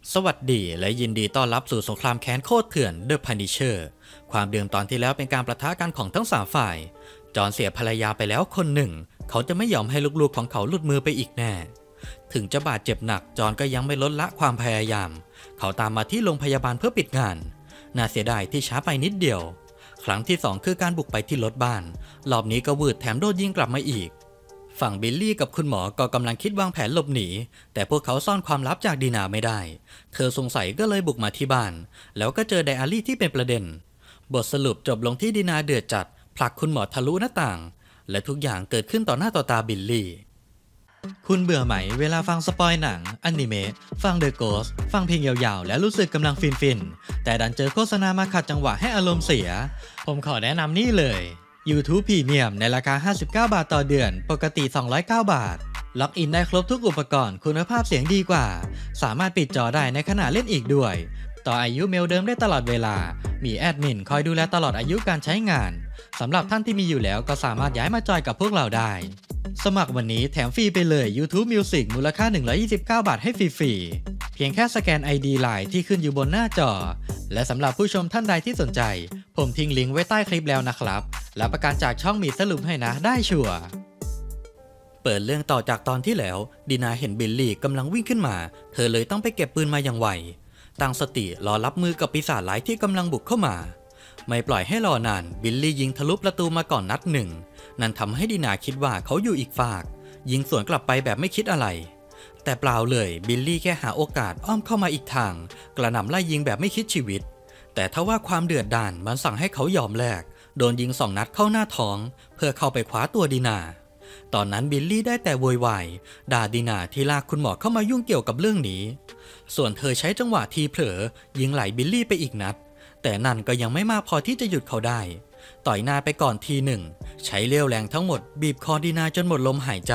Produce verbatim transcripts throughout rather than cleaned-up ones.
สวัสดีและยินดีต้อนรับสู่สงครามแค้นโคตรเถื่อน The Punisher ความเดิมตอนที่แล้วเป็นการประทะกันของทั้งสามฝ่ายจอห์นเสียภรรยาไปแล้วคนหนึ่งเขาจะไม่ยอมให้ลูกๆของเขาหลุดมือไปอีกแน่ถึงจะบาดเจ็บหนักจอห์นก็ยังไม่ลดละความพยายามเขาตามมาที่โรงพยาบาลเพื่อปิดงานน่าเสียดายที่ช้าไปนิดเดียวครั้งที่สองคือการบุกไปที่รถบ้านรอบนี้ก็วืดแถมโดนยิงกลับมาอีกฝั่งบิลลี่กับคุณหมอก็กำลังคิดวางแผนหลบหนีแต่พวกเขาซ่อนความลับจากดีนาไม่ได้เธอสงสัยก็เลยบุกมาที่บ้านแล้วก็เจอไดอารี่ที่เป็นประเด็นบทสรุปจบลงที่ดีนาเดือดจัดผลักคุณหมอทะลุหน้าต่างและทุกอย่างเกิดขึ้นต่อหน้าต่อตาบิลลี่คุณเบื่อไหมเวลาฟังสปอยหนังอนิเมะฟังเดอะโกสต์ฟังเพลงยาวๆและรู้สึกกำลังฟินๆแต่ดันเจอโฆษณามาขัดจังหวะให้อารมณ์เสียผมขอแนะนำนี่เลย YouTube Premium ในราคาห้าสิบเก้าบาทต่อเดือนปกติสองร้อยเก้าบาทล็อกอินได้ครบทุกอุปกรณ์คุณภาพเสียงดีกว่าสามารถปิดจอได้ในขณะเล่นอีกด้วยต่ออายุเมลเดิมได้ตลอดเวลามีแอดมินคอยดูแลตลอดอายุการใช้งานสำหรับท่านที่มีอยู่แล้วก็สามารถย้ายมาจอยกับพวกเราได้สมัครวันนี้แถมฟรีไปเลย YouTube Music มูลค่าหนึ่งร้อยยี่สิบเก้าบาทให้ฟรีๆเพียงแค่สแกน ไอ ดี ไลน์ ที่ขึ้นอยู่บนหน้าจอและสำหรับผู้ชมท่านใดที่สนใจผมทิ้งลิงก์ไว้ใต้คลิปแล้วนะครับและประกันจากช่องมีสรุปให้นะได้ชัวร์เปิดเรื่องต่อจากตอนที่แล้วดีนาเห็นบิลลี่กำลังวิ่งขึ้นมาเธอเลยต้องไปเก็บปืนมาอย่างไวตั้งสติรอรับมือกับปีศาจร้ายที่กำลังบุกเข้ามาไม่ปล่อยให้รอนานบิลลี่ยิงทะลุประตูมาก่อนนัดหนึ่งนั่นทำให้ดีนาคิดว่าเขาอยู่อีกฝากยิงสวนกลับไปแบบไม่คิดอะไรแต่เปล่าเลยบิลลี่แค่หาโอกาสอ้อมเข้ามาอีกทางกระหน่ำไล่ยิงแบบไม่คิดชีวิตแต่ทว่าความเดือดดาลมันสั่งให้เขายอมแลกโดนยิงสองนัดเข้าหน้าท้องเพื่อเข้าไปคว้าตัวดีนาตอนนั้นบิลลี่ได้แต่โวยวายด่าดีนาที่ลากคุณหมอเข้ามายุ่งเกี่ยวกับเรื่องนี้ส่วนเธอใช้จังหวะทีเผลอยิงไหลบิลลี่ไปอีกนัดแต่นั่นก็ยังไม่มากพอที่จะหยุดเขาได้ต่อยหน้าไปก่อนทีหนึ่งใช้เรี่ยวแรงทั้งหมดบีบคอดีนาจนหมดลมหายใจ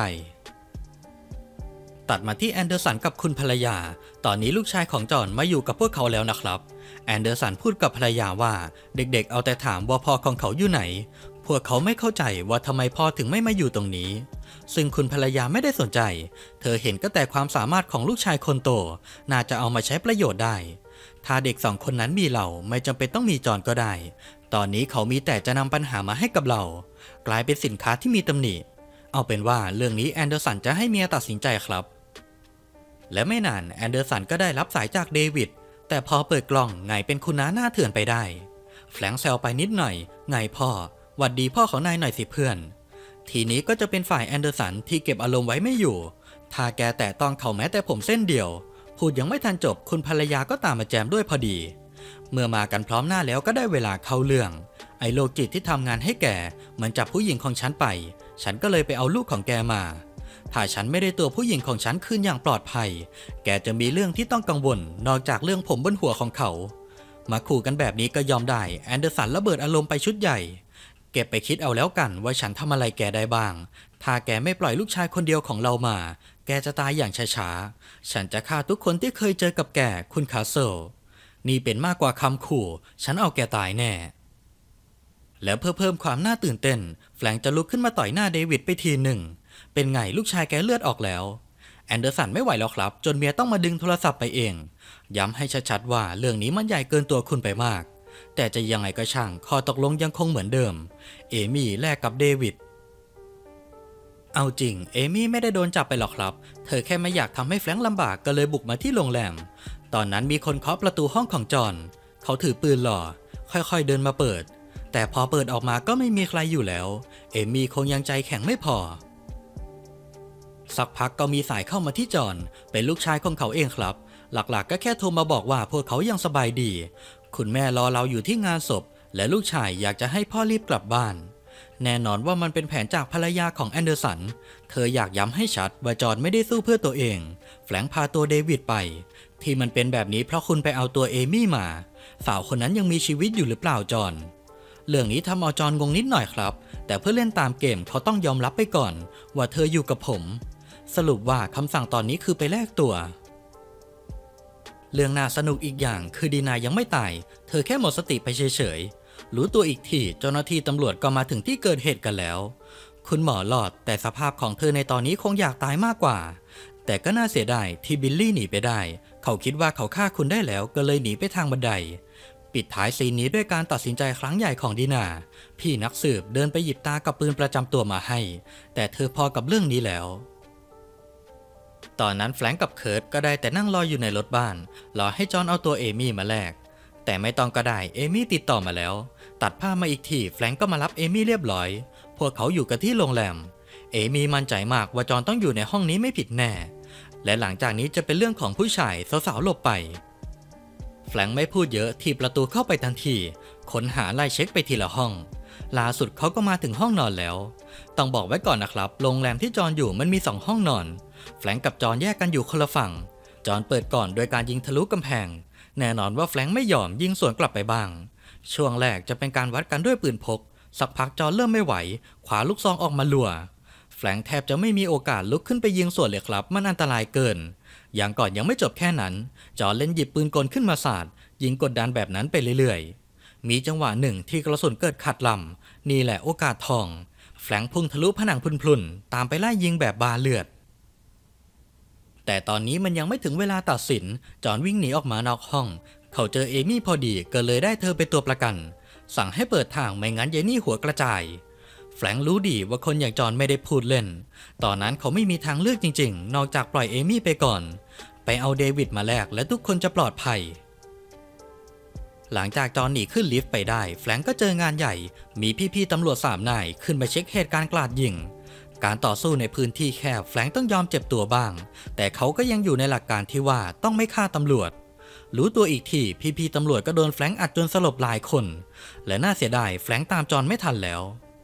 ตัดมาที่แอนเดอร์สันกับคุณภรรยาตอนนี้ลูกชายของจอห์นมาอยู่กับพวกเขาแล้วนะครับแอนเดอร์สันพูดกับภรรยาว่าเด็กๆเอาแต่ถามว่าพ่อของเขาอยู่ไหนพวกเขาไม่เข้าใจว่าทำไมพ่อถึงไม่มาอยู่ตรงนี้ซึ่งคุณภรรยาไม่ได้สนใจเธอเห็นก็แต่ความสามารถของลูกชายคนโตน่าจะเอามาใช้ประโยชน์ได้ถ้าเด็กสองคนนั้นมีเราไม่จำเป็นต้องมีจอห์นก็ได้ตอนนี้เขามีแต่จะนำปัญหามาให้กับเรากลายเป็นสินค้าที่มีตำหนิเอาเป็นว่าเรื่องนี้แอนเดอร์สันจะให้เมียตัดสินใจครับและไม่นานแอนเดอร์สันก็ได้รับสายจากเดวิดแต่พอเปิดกล่องไงเป็นคุณน้าหน้าเถื่อนไปได้แฝงแซวไปนิดหน่อยไงพ่อหวัดดีพ่อของนายหน่อยสิเพื่อนทีนี้ก็จะเป็นฝ่ายแอนเดอร์สันที่เก็บอารมณ์ไว้ไม่อยู่ถ้าแกแตะต้องเขาแม้แต่ผมเส้นเดียวพูดยังไม่ทันจบคุณภรรยาก็ตามมาแจมด้วยพอดีเมื่อมากันพร้อมหน้าแล้วก็ได้เวลาเข้าเรื่องไอ้โรคจิตที่ทำงานให้แกมันจับผู้หญิงของฉันไปฉันก็เลยไปเอาลูกของแกมาถ้าฉันไม่ได้ตัวผู้หญิงของฉันคืนอย่างปลอดภัยแกจะมีเรื่องที่ต้องกังวลนอกจากเรื่องผมบนหัวของเขามาขู่กันแบบนี้ก็ยอมได้แอนเดอร์สันระเบิดอารมณ์ไปชุดใหญ่เก็บไปคิดเอาแล้วกันว่าฉันทำอะไรแกได้บ้างถ้าแกไม่ปล่อยลูกชายคนเดียวของเรามาแกจะตายอย่างช้าๆฉันจะฆ่าทุกคนที่เคยเจอกับแกคุณคาสเซิลนี่เป็นมากกว่าคำขู่ฉันเอาแกตายแน่แล้วเพื่อเพิ่มความน่าตื่นเต้นแฟรงค์จะลุกขึ้นมาต่อยหน้าเดวิดไปทีหนึ่งเป็นไงลูกชายแกเลือดออกแล้วแอนเดอร์สันไม่ไหวแล้วครับจนเมียต้องมาดึงโทรศัพท์ไปเองย้ำให้ชัดๆว่าเรื่องนี้มันใหญ่เกินตัวคุณไปมากแต่จะยังไงก็ช่างข้อตกลงยังคงเหมือนเดิมเอมี่แลกกับเดวิดเอาจริงเอมี่ไม่ได้โดนจับไปหรอกครับเธอแค่ไม่อยากทำให้แฟรงค์ลำบากก็เลยบุกมาที่โรงแรมตอนนั้นมีคนเคาะประตูห้องของจอห์นเขาถือปืนหล่อค่อยๆเดินมาเปิดแต่พอเปิดออกมาก็ไม่มีใครอยู่แล้วเอมี่คงยังใจแข็งไม่พอสักพักก็มีสายเข้ามาที่จอห์นเป็นลูกชายของเขาเองครับหลักๆก็แค่โทรมาบอกว่าพวกเขายังสบายดีคุณแม่รอเราอยู่ที่งานศพและลูกชายอยากจะให้พ่อรีบกลับบ้านแน่นอนว่ามันเป็นแผนจากภรรยาของแอนเดอร์สันเธออยากย้ำให้ชัดว่าจอห์นไม่ได้สู้เพื่อตัวเองแฝงพาตัวเดวิดไปที่มันเป็นแบบนี้เพราะคุณไปเอาตัวเอมี่มาสาวคนนั้นยังมีชีวิตอยู่หรือเปล่าจอห์นเรื่องนี้ทำเอาจอห์นงงนิดหน่อยครับแต่เพื่อเล่นตามเกมเขาต้องยอมรับไปก่อนว่าเธออยู่กับผมสรุปว่าคำสั่งตอนนี้คือไปแลกตัวเรื่องน่าสนุกอีกอย่างคือดีนายังไม่ตายเธอแค่หมดสติไปเฉยๆรู้ตัวอีกทีเจ้าหน้าที่ตำรวจก็มาถึงที่เกิดเหตุกันแล้วคุณหมอรอดแต่สภาพของเธอในตอนนี้คงอยากตายมากกว่าแต่ก็น่าเสียดายที่บิลลี่หนีไปได้เขาคิดว่าเขาฆ่าคุณได้แล้วก็เลยหนีไปทางบันไดปิดท้ายซีนนี้ด้วยการตัดสินใจครั้งใหญ่ของดีนาพี่นักสืบเดินไปหยิบตากับปืนประจำตัวมาให้แต่เธอพอกับเรื่องนี้แล้วตอนนั้นแฟรงก์กับเคิร์ตก็ได้แต่นั่งรออยู่ในรถบ้านรอให้จอห์นเอาตัวเอมี่มาแลกแต่ไม่ต้องก็ได้เอมี่ติดต่อมาแล้วตัดภาพมาอีกทีแฟรงก์ก็มารับเอมี่เรียบร้อยพวกเขาอยู่กันที่โรงแรมเอมี่มั่นใจมากว่าจอห์นต้องอยู่ในห้องนี้ไม่ผิดแน่และหลังจากนี้จะเป็นเรื่องของผู้ชายสาวๆหลบไปแฟรงก์ไม่พูดเยอะถีบประตูเข้าไปทันทีค้นหาไล่เช็คไปทีละห้องล่าสุดเขาก็มาถึงห้องนอนแล้วต้องบอกไว้ก่อนนะครับโรงแรมที่จอห์นอยู่มันมีสองห้องนอนแฟรงก์กับจอห์นแยกกันอยู่คนละฝั่งจอห์นเปิดก่อนโดยการยิงทะลุกำแพงแน่นอนว่าแฟรงก์ไม่ยอมยิงสวนกลับไปบ้างช่วงแรกจะเป็นการวัดกันด้วยปืนพกสักพักจอห์นเริ่มไม่ไหวขวาลูกซองออกมาลัวแฟรงก์แทบจะไม่มีโอกาสลุกขึ้นไปยิงสวนเลยครับมันอันตรายเกินอย่างก่อนยังไม่จบแค่นั้นจอห์นเล่นหยิบปืนกลขึ้นมาสาดยิงกดดันแบบนั้นไปเรื่อยๆมีจังหวะหนึ่งที่กระสุนเกิดขัดลำนี่แหละโอกาสทองแฟรงก์พุ่งทะลุผนังพลุนๆตามไปไล่ยิงแบบบาเลือดแต่ตอนนี้มันยังไม่ถึงเวลาตัดสินจอห์นวิ่งหนีออกมานอกห้องเขาเจอเอมี่พอดีก็เลยได้เธอเป็นตัวประกันสั่งให้เปิดทางไม่งั้นเยนี่หัวกระจายแฟรงค์รู้ดีว่าคนอย่างจอห์นไม่ได้พูดเล่นตอนนั้นเขาไม่มีทางเลือกจริงๆนอกจากปล่อยเอมี่ไปก่อนไปเอาเดวิดมาแลกและทุกคนจะปลอดภัยหลังจากจอห์นหนีขึ้นลิฟต์ไปได้แฟรงค์ก็เจองานใหญ่มีพี่ๆตำรวจสามนายขึ้นมาเช็คเหตุการณ์กราดยิงการต่อสู้ในพื้นที่แคบแฟรงค์ต้องยอมเจ็บตัวบ้างแต่เขาก็ยังอยู่ในหลักการที่ว่าต้องไม่ฆ่าตำรวจรู้ตัวอีกทีพี่ๆตำรวจก็โดนแฟรงค์อัดจนสลบหลายคนและน่าเสียดายแฟรงค์ตามจอห์นไม่ทันแล้ว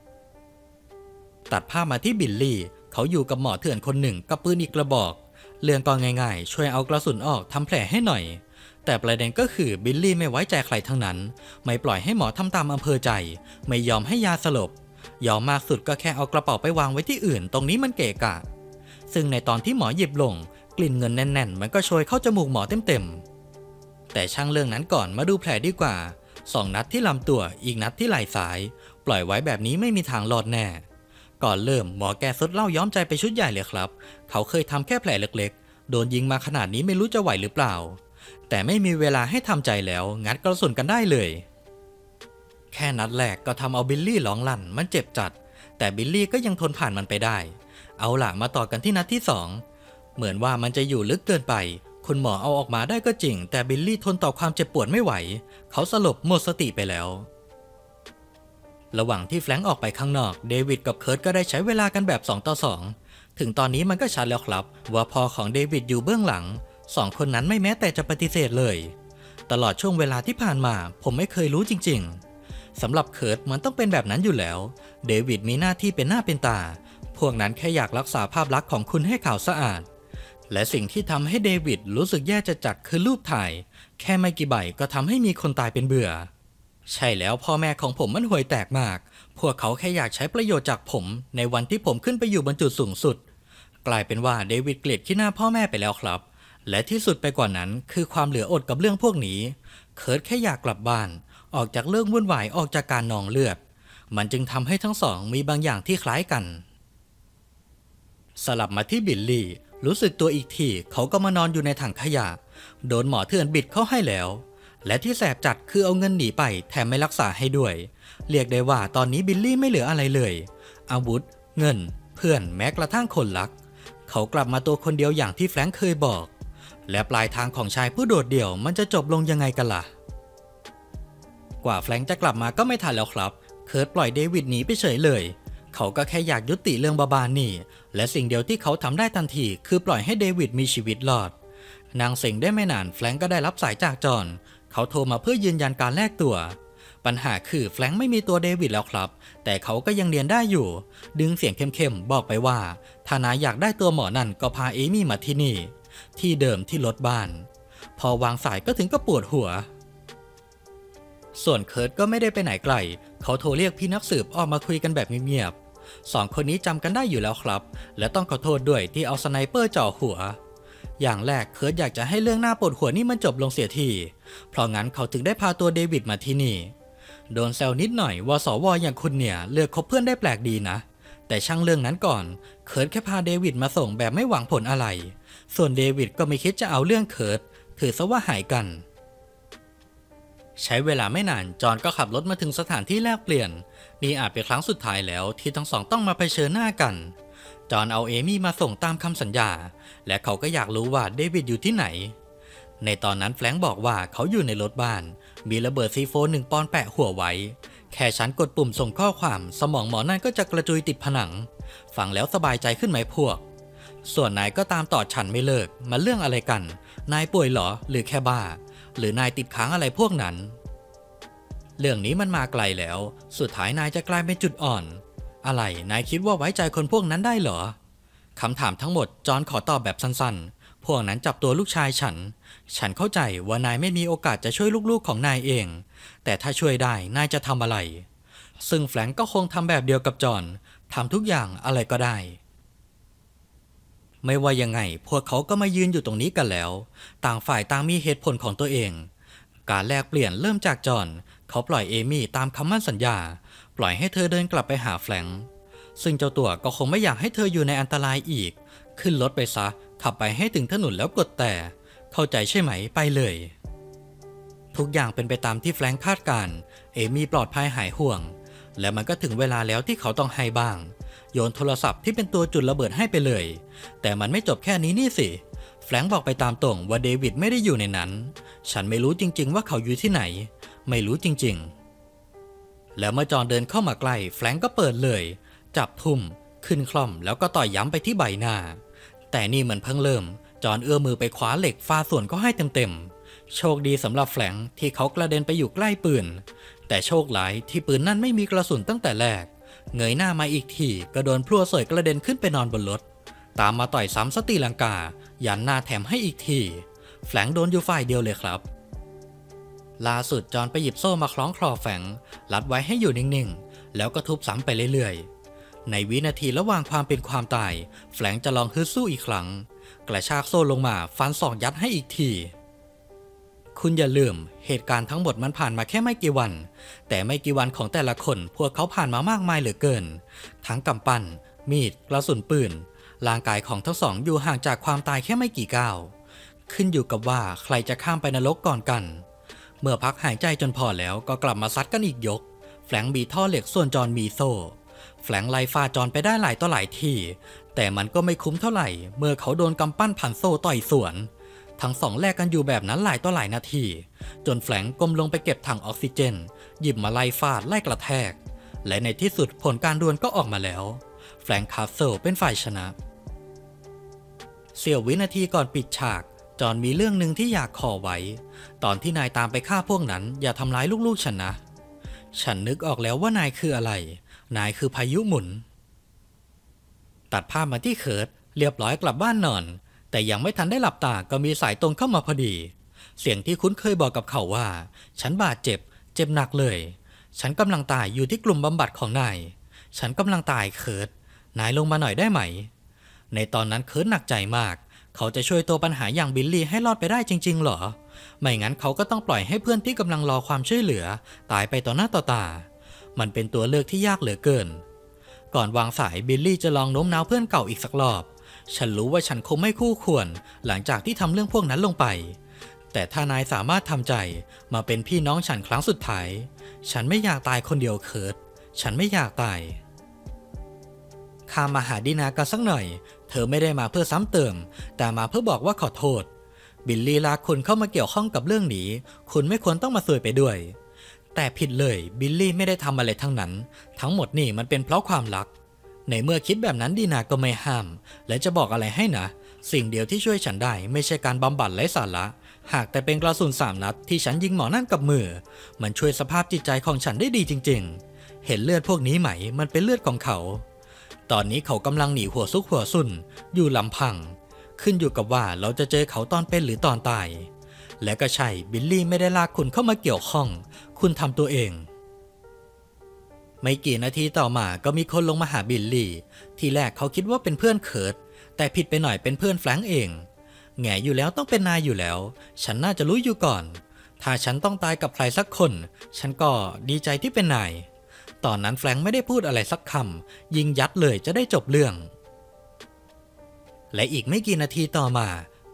ตัดภาพมาที่บิลลี่เขาอยู่กับหมอเถื่อนคนหนึ่งกับปืนอีกกระบอกเรื่องก็ง่ายๆช่วยเอากระสุนออกทำแผลให้หน่อยแต่ประเด็นก็คือบิลลี่ไม่ไว้ใจใครทั้งนั้นไม่ปล่อยให้หมอทำตามอำเภอใจไม่ยอมให้ยาสลบยอมมากสุดก็แค่เอากระเป๋าไปวางไว้ที่อื่นตรงนี้มันเกะกะซึ่งในตอนที่หมอหยิบลงกลิ่นเงินแน่นๆมันก็โชยเข้าจมูกหมอเต็มๆแต่ช่างเรื่องนั้นก่อนมาดูแผลดีกว่าสองนัดที่ลำตัวอีกนัดที่ไหล่ซ้ายปล่อยไว้แบบนี้ไม่มีทางรอดแน่ก่อนเริ่มหมอแกซดเหล้าย้อมใจไปชุดใหญ่เลยครับเขาเคยทำแค่แผลเล็กๆโดนยิงมาขนาดนี้ไม่รู้จะไหวหรือเปล่าแต่ไม่มีเวลาให้ทำใจแล้วงัดกระสุนกันได้เลยแค่นัดแรกก็ทำเอาบิลลี่ร้องลั่นมันเจ็บจัดแต่บิลลี่ก็ยังทนผ่านมันไปได้เอาล่ะมาต่อกันที่นัดที่สองเหมือนว่ามันจะอยู่ลึกเกินไปคุณหมอเอาออกมาได้ก็จริงแต่บิลลี่ทนต่อความเจ็บปวดไม่ไหวเขาสลบหมดสติไปแล้วระหว่างที่แฟรงค์ออกไปข้างนอกเดวิดกับเคิร์ตก็ได้ใช้เวลากันแบบสองต่อสองถึงตอนนี้มันก็ชัดแล้วครับว่าพ่อของเดวิดอยู่เบื้องหลังสองคนนั้นไม่แม้แต่จะปฏิเสธเลยตลอดช่วงเวลาที่ผ่านมาผมไม่เคยรู้จริงๆสำหรับเคิร์ตมันต้องเป็นแบบนั้นอยู่แล้วเดวิดมีหน้าที่เป็นหน้าเป็นตาพวกนั้นแค่อยากรักษาภาพลักษณ์ของคุณให้ขาวสะอาดและสิ่งที่ทำให้เดวิดรู้สึกแย่จะจัดคือรูปถ่ายแค่ไม่กี่ใบก็ทำให้มีคนตายเป็นเบื่อใช่แล้วพ่อแม่ของผมมันห่วยแตกมากพวกเขาแค่อยากใช้ประโยชน์จากผมในวันที่ผมขึ้นไปอยู่บนจุดสูงสุดกลายเป็นว่าเดวิดเกลียดขี้หน้าพ่อแม่ไปแล้วครับและที่สุดไปกว่านั้นคือความเหลืออดกับเรื่องพวกนี้เคิร์ตแค่อยากกลับบ้านออกจากเรื่องวุ่นวายออกจากการนองเลือดมันจึงทำให้ทั้งสองมีบางอย่างที่คล้ายกันสลับมาที่บิลลี่รู้สึกตัวอีกทีเขาก็มานอนอยู่ในถังขยะโดนหมอเถื่อนบิดเข้าให้แล้วและที่แสบจัดคือเอาเงินหนีไปแถมไม่รักษาให้ด้วยเรียกได้ว่าตอนนี้บิลลี่ไม่เหลืออะไรเลยอาวุธเงินเพื่อนแม้กระทั่งคนรักเขากลับมาตัวคนเดียวอย่างที่แฟรงค์เคยบอกและปลายทางของชายผู้โดดเดี่ยวมันจะจบลงยังไงกันล่ะกว่าแฟรงค์จะกลับมาก็ไม่ทันแล้วครับเคิร์ตปล่อยเดวิดหนีไปเฉยเลยเขาก็แค่อยากยุติเรื่องบาๆนี่และสิ่งเดียวที่เขาทำได้ทันทีคือปล่อยให้เดวิดมีชีวิตรอดนางสิงได้ไม่นานแฟรงค์ก็ได้รับสายจากจอห์นเขาโทรมาเพื่อยืนยันการแลกตัวปัญหาคือแฟรงค์ไม่มีตัวเดวิดแล้วครับแต่เขาก็ยังเรียนได้อยู่ดึงเสียงเข้มๆบอกไปว่าถ้านายอยากได้ตัวหมอนั่นก็พาเอมี่มาที่นี่ที่เดิมที่รถบ้านพอวางสายก็ถึงก็ปวดหัวส่วนเคิร์ตก็ไม่ได้ไปไหนไกลเขาโทรเรียกพี่นักสืบออกมาคุยกันแบบเงียบๆสองคนนี้จำกันได้อยู่แล้วครับและต้องขอโทษด้วยที่เอาสไนเปอร์จ่อหัวอย่างแรกเคิร์ตอยากจะให้เรื่องหน้าปวดหัวนี่มันจบลงเสียทีเพราะงั้นเขาถึงได้พาตัวเดวิดมาที่นี่โดนแซวนิดหน่อยว่าสวอย่างคุณเนี่ยเลือกคบเพื่อนได้แปลกดีนะแต่ช่างเรื่องนั้นก่อนเคิร์ตแค่พาเดวิดมาส่งแบบไม่หวังผลอะไรส่วนเดวิดก็ไม่คิดจะเอาเรื่องเคิร์ตถือซะว่าหายกันใช้เวลาไม่นานจอห์นก็ขับรถมาถึงสถานที่แลกเปลี่ยนนี่อาจเป็นครั้งสุดท้ายแล้วที่ทั้งสองต้องมาเผชิญหน้ากันจอห์นเอาเอมี่มาส่งตามคำสัญญาและเขาก็อยากรู้ว่าเดวิดอยู่ที่ไหนในตอนนั้นแฟรงค์บอกว่าเขาอยู่ในรถบ้านมีระเบิดซีโฟหนึ่งปอนด์แปะหัวไว้แค่ฉันกดปุ่มส่งข้อความสมองหมอนั่นก็จะกระจุยติดผนังฟังแล้วสบายใจขึ้นไหมพวกส่วนนายก็ตามต่อฉันไม่เลิกมันเรื่องอะไรกันนายป่วยเหรอหรือแค่บ้าหรือนายติดค้างอะไรพวกนั้นเรื่องนี้มันมาไกลแล้วสุดท้ายนายจะกลายเป็นจุดอ่อนอะไรนายคิดว่าไว้ใจคนพวกนั้นได้เหรอคำถามทั้งหมดจอห์นขอตอบแบบสั้นๆพวกนั้นจับตัวลูกชายฉันฉันเข้าใจว่านายไม่มีโอกาสจะช่วยลูกๆของนายเองแต่ถ้าช่วยได้นายจะทำอะไรซึ่งแฟรงก์ก็คงทำแบบเดียวกับจอห์นทำทุกอย่างอะไรก็ได้ไม่ว่ายังไงพวกเขาก็มายืนอยู่ตรงนี้กันแล้วต่างฝ่ายต่างมีเหตุผลของตัวเองการแลกเปลี่ยนเริ่มจากจอห์นเขาปล่อยเอมี่ตามคำมั่นสัญญาปล่อยให้เธอเดินกลับไปหาแฟรงก์ซึ่งเจ้าตัวก็คงไม่อยากให้เธออยู่ในอันตรายอีกขึ้นรถไปซะขับไปให้ถึงถนนแล้วกดแต่เข้าใจใช่ไหมไปเลยทุกอย่างเป็นไปตามที่แฟรงก์คาดการเอมี่ปลอดภัยหายห่วงและมันก็ถึงเวลาแล้วที่เขาต้องให้บ้างโยนโทรศัพท์ที่เป็นตัวจุดระเบิดให้ไปเลยแต่มันไม่จบแค่นี้นี่สิแฟรงก์บอกไปตามตรงว่าเดวิดไม่ได้อยู่ในนั้นฉันไม่รู้จริงๆว่าเขาอยู่ที่ไหนไม่รู้จริงๆแล้วเมื่อจอห์นเดินเข้ามาใกล้แฟรงก์ก็เปิดเลยจับทุ่มขึ้นคล่อมแล้วก็ต่อยย้ำไปที่ใบหน้าแต่นี่เหมือนเพิ่งเริ่มจอห์นเอื้อมมือไปคว้าเหล็กฟาดสวนก็ให้เต็มๆโชคดีสำหรับแฟรงก์ที่เขากระเด็นไปอยู่ใกล้ปืนแต่โชคร้ายที่ปืนนั่นไม่มีกระสุนตั้งแต่แรกเงยหน้ามาอีกทีก็โดนพลั่วเสยกระเด็นขึ้นไปนอนบนรถตามมาต่อยซ้ำสตีลังกายันหน้าแถมให้อีกทีแฟรงก์โดนอยู่ฝ่ายเดียวเลยครับล่าสุดจอห์นไปหยิบโซ่มาคล้องคลอแฟรงก์รัดไว้ให้อยู่นิ่งๆแล้วก็ทุบซ้ำไปเรื่อยๆในวินาทีระหว่างความเป็นความตายแฟรงก์จะลองฮึดสู้อีกครั้งกระชากโซ่ลงมาฟันศอกยัดให้อีกทีคุณอย่าลืมเหตุการณ์ทั้งหมดมันผ่านมาแค่ไม่กี่วันแต่ไม่กี่วันของแต่ละคนพวกเขาผ่านมามากมายเหลือเกินทั้งกำปั้นมีดกระสุนปืนร่างกายของทั้งสองอยู่ห่างจากความตายแค่ไม่กี่ก้าวขึ้นอยู่กับว่าใครจะข้ามไปนรกก่อนกันเมื่อพักหายใจจนพอแล้วก็กลับมาซัดกันอีกยกแฟรงก์มีท่อเหล็กส่วนจอห์นมีโซ่แฟรงก์ไล่ฟาดจอห์นไปได้หลายต่อหลายทีแต่มันก็ไม่คุ้มเท่าไหร่เมื่อเขาโดนกำปั้นพันโซ่ต่อยสวนทั้งสองแลกกันอยู่แบบนั้นหลายต่อหลายนาทีจนแฟรงก์ก้มลงไปเก็บถังออกซิเจนหยิบมาไล่ฟาดไล่กระแทกและในที่สุดผลการดวลก็ออกมาแล้วแฟรงก์คาสเซิลเป็นฝ่ายชนะเสี้ยววินาทีก่อนปิดฉากจอห์นมีเรื่องหนึ่งที่อยากขอไว้ตอนที่นายตามไปฆ่าพวกนั้นอย่าทำร้ายลูกๆฉันนะฉันนึกออกแล้วว่านายคืออะไรนายคือพายุหมุนตัดภาพมาที่เคิร์ตเรียบร้อยกลับบ้านนอนแต่ยังไม่ทันได้หลับตาก็มีสายตรงเข้ามาพอดีเสียงที่คุ้นเคยบอกกับเขาว่าฉันบาดเจ็บเจ็บหนักเลยฉันกำลังตายอยู่ที่กลุ่มบำบัดของนายฉันกำลังตายเคิร์ตนายลงมาหน่อยได้ไหมในตอนนั้นเคิร์ตหนักใจมากเขาจะช่วยตัวปัญหาอย่างบิลลี่ให้รอดไปได้จริงๆหรอไม่งั้นเขาก็ต้องปล่อยให้เพื่อนที่กำลังรอความช่วยเหลือตายไปต่อหน้าต่อตามันเป็นตัวเลือกที่ยากเหลือเกินก่อนวางสายบิลลี่จะลองโน้มน้าวเพื่อนเก่าอีกสักรอบฉันรู้ว่าฉันคงไม่คู่ควรหลังจากที่ทำเรื่องพวกนั้นลงไปแต่ถ้านายสามารถทำใจมาเป็นพี่น้องฉันครั้งสุดท้ายฉันไม่อยากตายคนเดียวเคิร์ตฉันไม่อยากตายข้ามาหาดีนากันสักหน่อยเธอไม่ได้มาเพื่อซ้ำเติมแต่มาเพื่อบอกว่าขอโทษบิลลี่ลากคุณเข้ามาเกี่ยวข้องกับเรื่องนี้คุณไม่ควรต้องมาซวยไปด้วยแต่ผิดเลยบิลลี่ไม่ได้ทำอะไรทั้งนั้นทั้งหมดนี่มันเป็นเพราะความรักในเมื่อคิดแบบนั้นดีนาก็ไม่ห้ามและจะบอกอะไรให้นะสิ่งเดียวที่ช่วยฉันได้ไม่ใช่การบำบัดไร้สาระหากแต่เป็นกระสุนสามนัดที่ฉันยิงหมอนั่นกับมือมันช่วยสภาพจิตใจของฉันได้ดีจริงๆเห็นเลือดพวกนี้ไหมมันเป็นเลือดของเขาตอนนี้เขากำลังหนีหัวซุกหัวซุนอยู่ลำพังขึ้นอยู่กับว่าเราจะเจอเขาตอนเป็นหรือตอนตายและก็ใช่บิลลี่ไม่ได้ลากคุณเข้ามาเกี่ยวข้องคุณทำตัวเองไม่กี่นาทีต่อมาก็มีคนลงมาหาบิลลี่ทีแรกเขาคิดว่าเป็นเพื่อนเคิร์ตแต่ผิดไปหน่อยเป็นเพื่อนแฟรงก์เองแง่อยู่แล้วต้องเป็นนายอยู่แล้วฉันน่าจะรู้อยู่ก่อนถ้าฉันต้องตายกับใครสักคนฉันก็ดีใจที่เป็นนายตอนนั้นแฟรงก์ไม่ได้พูดอะไรสักคำยิงยัดเลยจะได้จบเรื่องและอีกไม่กี่นาทีต่อมา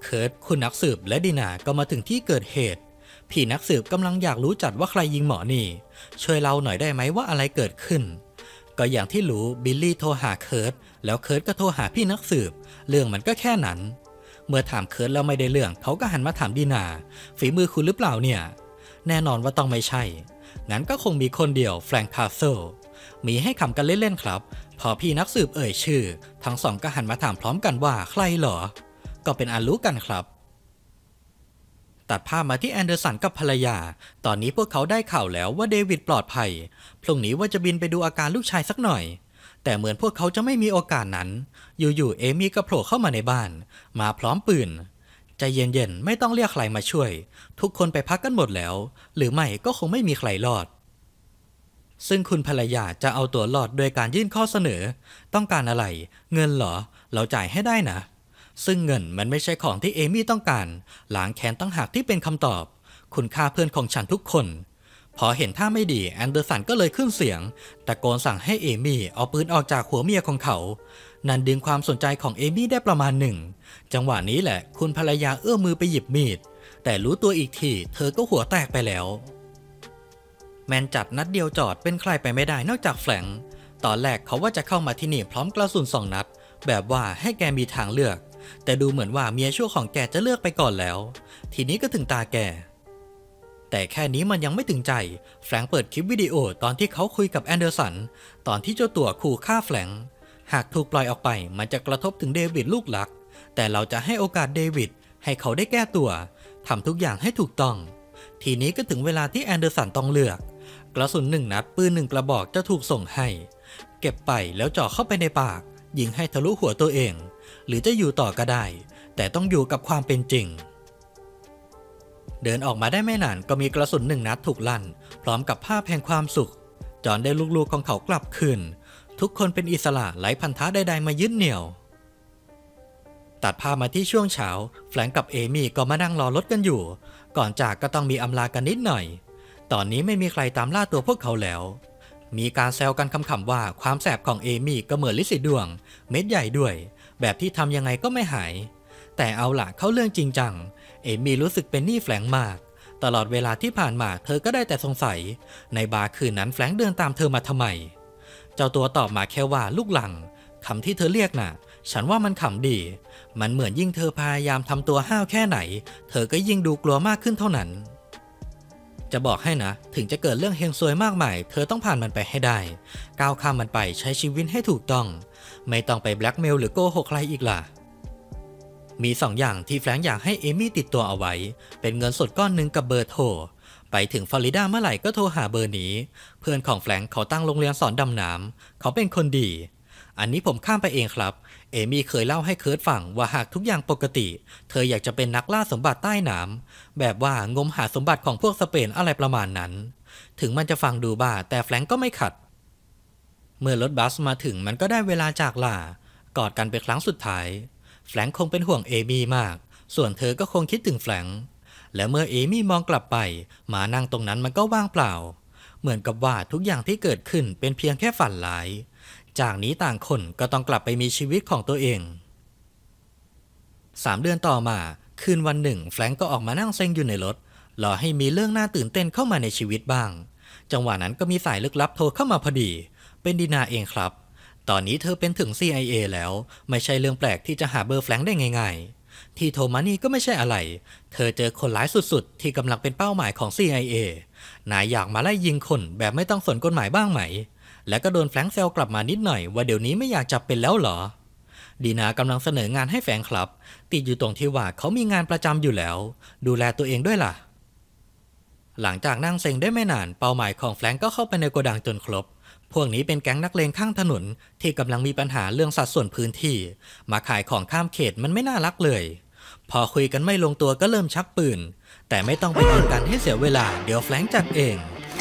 เคิร์ตคุณนักสืบและดีนาก็มาถึงที่เกิดเหตุพี่นักสืบกำลังอยากรู้จัดว่าใครยิงหมอนี่ช่วยเล่าหน่อยได้ไหมว่าอะไรเกิดขึ้นก็อย่างที่รู้บิลลี่โทรหาเคิร์ตแล้วเคิร์ตก็โทรหาพี่นักสืบเรื่องมันก็แค่นั้นเมื่อถามเคิร์ตแล้วไม่ได้เรื่องเขาก็หันมาถามดีนาฝีมือคุณหรือเปล่าเนี่ยแน่นอนว่าต้องไม่ใช่งั้นก็คงมีคนเดียวแฟรงค์คาสเซิลมีให้ขำกันเล่นๆครับพอพี่นักสืบเอ่ยชื่อทั้งสองก็หันมาถามพร้อมกันว่าใครเหรอก็เป็นอันรู้กันครับตัดภาพมาที่แอนเดอร์สันกับภรรยาตอนนี้พวกเขาได้ข่าวแล้วว่าเดวิดปลอดภัยพรุ่งนี้ว่าจะบินไปดูอาการลูกชายสักหน่อยแต่เหมือนพวกเขาจะไม่มีโอกาสนั้นอยู่ๆเอมี่ก็โผล่เข้ามาในบ้านมาพร้อมปืนใจเย็นๆไม่ต้องเรียกใครมาช่วยทุกคนไปพักกันหมดแล้วหรือไม่ก็คงไม่มีใครรอดซึ่งคุณภรรยาจะเอาตัวรอดโดยการยื่นข้อเสนอต้องการอะไรเงินเหรอเราจ่ายให้ได้นะซึ่งเงินมันไม่ใช่ของที่เอมี่ต้องการล้างแค้นตั้งหากที่เป็นคำตอบคุณฆ่าเพื่อนของฉันทุกคนพอเห็นท่าไม่ดีแอนเดอร์สันก็เลยขึ้นเสียงตะโกนสั่งให้เอมี่เอาปืนออกจากหัวเมียของเขานั่นดึงความสนใจของเอมี่ได้ประมาณหนึ่งจังหวะนี้แหละคุณภรรยาเอื้อมมือไปหยิบมีดแต่รู้ตัวอีกทีเธอก็หัวแตกไปแล้วแมนจัดนัดเดียวจอดเป็นใครไปไม่ได้นอกจากแฟรงค์ตอนแรกเขาว่าจะเข้ามาที่นี่พร้อมกระสุนสองนัดแบบว่าให้แกมีทางเลือกแต่ดูเหมือนว่าเมียชั่วของแกจะเลือกไปก่อนแล้วทีนี้ก็ถึงตาแกแต่แค่นี้มันยังไม่ถึงใจแฟรงค์เปิดคลิปวิดีโอตอนที่เขาคุยกับแอนเดอร์สันตอนที่เจ้าตัวขู่ฆ่าแฟรงค์หากถูกปล่อยออกไปมันจะกระทบถึงเดวิดลูกหลักแต่เราจะให้โอกาสเดวิดให้เขาได้แก้ตัวทำทุกอย่างให้ถูกต้องทีนี้ก็ถึงเวลาที่แอนเดอร์สันต้องเลือกกระสุนหนึ่งนัดปืนหนึ่งกระบอกจะถูกส่งให้เก็บไปแล้วจ่อเข้าไปในปากยิงให้ทะลุหัวตัวเองหรือจะอยู่ต่อก็ได้แต่ต้องอยู่กับความเป็นจริงเดินออกมาได้ไม่นานก็มีกระสุนหนึ่งนัดถูกลั่นพร้อมกับภาพแห่งความสุขจอห์นได้ลูกๆของเขากลับคืนทุกคนเป็นอิสระไร้พันธะใดๆมายึดเหนี่ยวตัดภาพมาที่ช่วงเช้าแฟรงค์กับเอมี่ก็มานั่งรอรถกันอยู่ก่อนจากก็ต้องมีอำลากันนิดหน่อยตอนนี้ไม่มีใครตามล่าตัวพวกเขาแล้วมีการแซวกันคำๆว่าความแสบของเอมี่ก็เหมือนลิซิดวงเม็ดใหญ่ด้วยแบบที่ทำยังไงก็ไม่หายแต่เอาล่ะเข้าเรื่องจริงจังเอมี่รู้สึกเป็นหนี้แฟรงค์มากตลอดเวลาที่ผ่านมาเธอก็ได้แต่สงสัยในบาร์คืนนั้นแฟรงค์เดินตามเธอมาทำไมเจ้าตัวตอบมาแค่ว่าลูกหลังคำที่เธอเรียกน่ะฉันว่ามันขำดีมันเหมือนยิ่งเธอพยายามทำตัวห้าวแค่ไหนเธอก็ยิ่งดูกลัวมากขึ้นเท่านั้นจะบอกให้นะถึงจะเกิดเรื่องเฮงซวยมากมายเธอต้องผ่านมันไปให้ได้ก้าวข้ามมันไปใช้ชีวิตให้ถูกต้องไม่ต้องไปแบล็กเมลหรือโกหกใครอีกล่ะมีสองอย่างที่แฟรงค์อยากให้เอมี่ติดตัวเอาไว้เป็นเงินสดก้อนหนึ่งกับเบอร์โทรไปถึงฟลอริดาเมื่อไหร่ก็โทรหาเบอร์นี้เพื่อนของแฟรงค์เขาตั้งโรงเรียนสอนดำน้ำเขาเป็นคนดีอันนี้ผมข้ามไปเองครับเอมี่เคยเล่าให้เคิร์ตฟังว่าหากทุกอย่างปกติเธออยากจะเป็นนักล่าสมบัติใต้น้ำแบบว่างมหาสมบัติของพวกสเปนอะไรประมาณนั้นถึงมันจะฟังดูบ้าแต่แฟรงค์ก็ไม่ขัดเมื่อรถบัสมาถึงมันก็ได้เวลาจากลากอดกันเป็นครั้งสุดท้ายแฟรงค์คงเป็นห่วงเอมี่มากส่วนเธอก็คงคิดถึงแฟรงค์และเมื่อเอมี่มองกลับไปหมานั่งตรงนั้นมันก็ว่างเปล่าเหมือนกับว่าทุกอย่างที่เกิดขึ้นเป็นเพียงแค่ฝันร้ายจากนี้ต่างคนก็ต้องกลับไปมีชีวิตของตัวเองสามเดือนต่อมาคืนวันหนึ่งแฟรงก์ก็ออกมานั่งเซ็งอยู่ในรถรอให้มีเรื่องน่าตื่นเต้นเข้ามาในชีวิตบ้างจังหวะนั้นก็มีสายลึกลับโทรเข้ามาพอดีเป็นดีนาเองครับตอนนี้เธอเป็นถึง ซี ไอ เอ แล้วไม่ใช่เรื่องแปลกที่จะหาเบอร์แฟรงก์ได้ง่ายๆที่โทรมานี่ก็ไม่ใช่อะไรเธอเจอคนร้ายสุดๆที่กำลังเป็นเป้าหมายของ ซี ไอ เอ นายอยากมาไล่ยิงคนแบบไม่ต้องสนกฎหมายบ้างไหมและก็โดนแฟรงค์แซวกลับมานิดหน่อยว่าเดี๋ยวนี้ไม่อยากจับเป็นแล้วเหรอดีนากำลังเสนองานให้แฟรงค์ครับติดอยู่ตรงที่ว่าเขามีงานประจำอยู่แล้วดูแลตัวเองด้วยล่ะหลังจากนั่งเซ็งได้ไม่นานเป้าหมายของแฟรงค์ก็เข้าไปในโกดังจนครบพวกนี้เป็นแก๊งนักเลงข้างถนนที่กำลังมีปัญหาเรื่องสัดส่วนพื้นที่มาขายของข้ามเขตมันไม่น่ารักเลยพอคุยกันไม่ลงตัวก็เริ่มชักปืนแต่ไม่ต้องไปยิงกันให้เสียเวลาเดี๋ยวแฟรงค์จัดเอง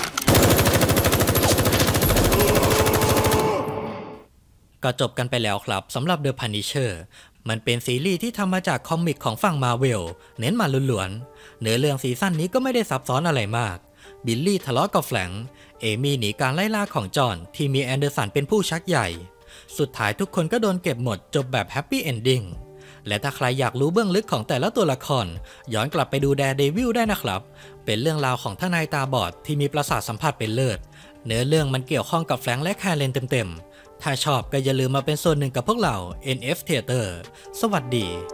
ก็จบกันไปแล้วครับสำหรับ The Punisher มันเป็นซีรีส์ที่ทำมาจากคอมิกของฝั่ง Marvel เน้นมาล้วนๆเนื้อเรื่องซีซั่นนี้ก็ไม่ได้ซับซ้อนอะไรมากบิลลี่ทะเลาะกับแฟรงค์เอมี่หนีการไล่ล่าของจอห์นที่มีแอนเดอร์สันเป็นผู้ชักใหญ่สุดท้ายทุกคนก็โดนเก็บหมดจบแบบแฮปปี้เอนดิ้งและถ้าใครอยากรู้เบื้องลึกของแต่ละตัวละครย้อนกลับไปดูแดร์เดวิลได้นะครับเป็นเรื่องราวของทนายตาบอดที่มีประสาทสัมผัสเป็นเลิศเนื้อเรื่องมันเกี่ยวข้องกับแฟรงค์และแคเรนเต็มๆถ้าชอบก็อย่าลืมมาเป็นส่วนหนึ่งกับพวกเรา เอ็น เอฟ Theater สวัสดี